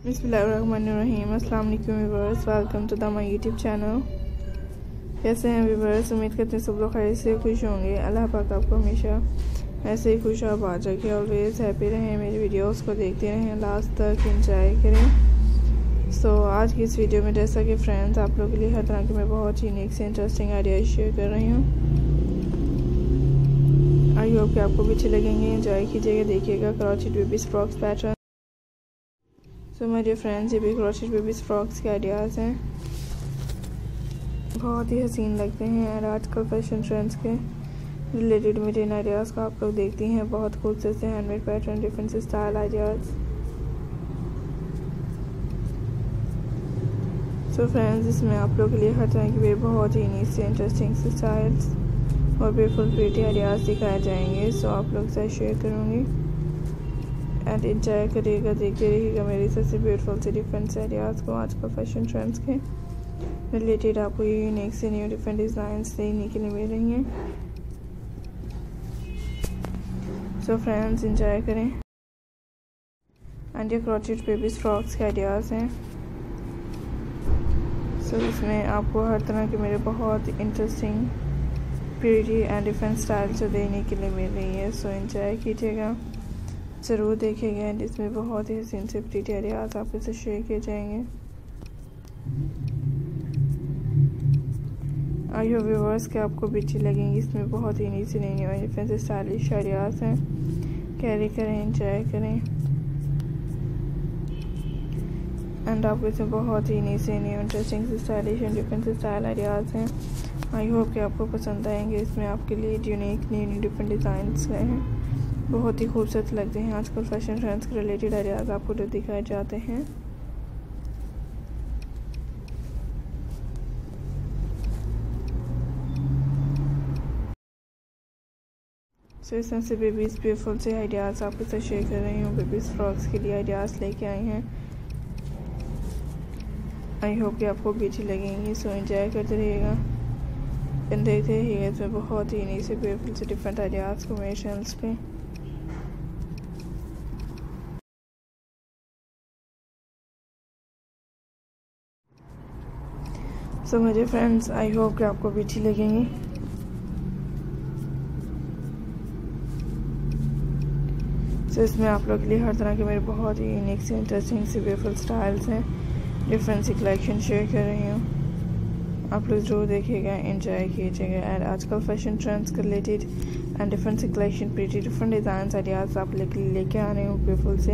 बिस्मिल्लाहिर्रहमानिर्रहीम। अस्सलाम वालेकुम viewers, welcome to the my YouTube channel. कैसे हैं व्यूअर्स? उम्मीद करते हैं सब लोग खैर से खुश होंगे। अल्लाह पाक आपको हमेशा ऐसे ही खुश आबाद रखे, ऑलवेज हैप्पी रहें। मेरी वीडियोस को देखते रहें, लास्ट तक एंजॉय करें। सो आज की इस वीडियो में जैसा कि फ्रेंड्स आप लोगों के लिए हर तरह के मैं बहुत यूनिक से इंटरेस्टिंग आइडियाज शेयर कर रही हूँ। आई होप कि आपको भी अच्छे लगेंगे। एंजॉय कीजिएगा, देखिएगा crochet babies frocks pattern. So my dear friends, ये भी क्रोचेट बेबीज फ्रॉक्स के आइडियाज़ हैं, बहुत ही हसीन लगते हैं और आजकल फैशन ट्रेंड्स के रिलेटेड मेरे इन आइडियाज़ को आप लोग देखती हैं। बहुत खूबसूरत से handmade pattern, different style ideas. So friends, इसमें आप लोग के लिए हर तरह के बहुत ही यूनिक से इंटरेस्टिंग से स्टाइल्स और ब्यूटीफुल प्रिटी आइडियाज़ दिखाए जाएंगे। सो आप लोग से शेयर करूँगी एंड एंजॉय करिएगा, देखते रहिएगा मेरी सबसे ब्यूटीफुल से डिफरेंट आइडियाज़ को। आजकल फैशन ट्रेंड्स के रिलेटेड आपको ये यूनिक से न्यू डिफरेंट डिज़ाइन देखने के लिए मिल रही हैं। सो फ्रेंड्स, एंजॉय करें। एंड ये क्रोचेट बेबीज फ्रॉक्स के आइडियाज़ हैं। सो इसमें आपको हर तरह के मेरे बहुत interesting pretty and different style जो देने के लिए मिल रही है। सो एंजॉय कीजिएगा, ज़रूर देखिएगा एंड इसमें बहुत ही हसीन से प्रिटी आइडियाज़ आपके साथ शेयर किए जाएंगे। आई होप व्यूअर्स कि आपको भी अच्छी लगेंगी। इसमें बहुत ही नीचे नई और डिफरेंट स्टाइलिश आइडियाज़ हैं। कैरी करें, एंजॉय करें एंड आपको इसमें बहुत ही नीचे न्यू इंटरेस्टिंग से stylish and different style ideas हैं। आई होप कि आपको पसंद आएंगे। इसमें आपके लिए यूनिक न्यू डिफरेंट डिज़ाइंस हैं, बहुत ही खूबसूरत लगते हैं। आजकल फैशन ट्रेंड्स के रिलेटेड आइडियाज़ आपको जो दिखाए जाते हैं। सो इस तरह से बेबीज़ ब्यूटीफुल से आइडियाज़ आपके साथ शेयर कर रही हूँ। बेबीज़ फ्रॉक्स के लिए आइडियाज़ लेके आई हैं। आई होप कि आपको भी अच्छी लगेंगी। सो एंजॉय करते रहिएगा एंड देखते रहिएगा। इसमें बहुत ही नीचे ब्यूटीफुल से डिफरेंट आइडियाज़ को मेरे चैनल्स पे। सो मेरे फ्रेंड्स, आई होप कि आपको भी अच्छी लगेंगी। सो इसमें आप लोग के लिए हर तरह के मेरे बहुत ही यूनिक से इंटरेस्टिंग से ब्यूटीफुल स्टाइल्स हैं, डिफरेंट सी कलेक्शन शेयर कर रही हूँ। आप लोग जरूर देखिएगा, एंजॉय कीजिएगा एंड आजकल फैशन ट्रेंड्स के रिलेटेड एंड डिफरेंट सी collection pretty different design ideas आप लेके आ रही हूँ ब्यूटीफुल से।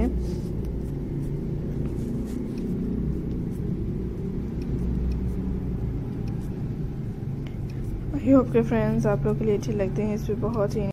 आई होप के फ्रेंड्स आप लोग के लिए अच्छे लगते हैं। इस पर बहुत ही